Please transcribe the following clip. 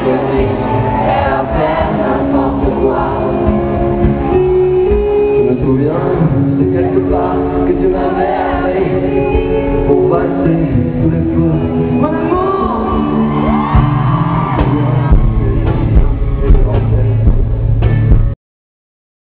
conneries et à faire n'importe quoi. Je me souviens de quelque part que tu m'avais appris pour passer sous les feux. Mon amour.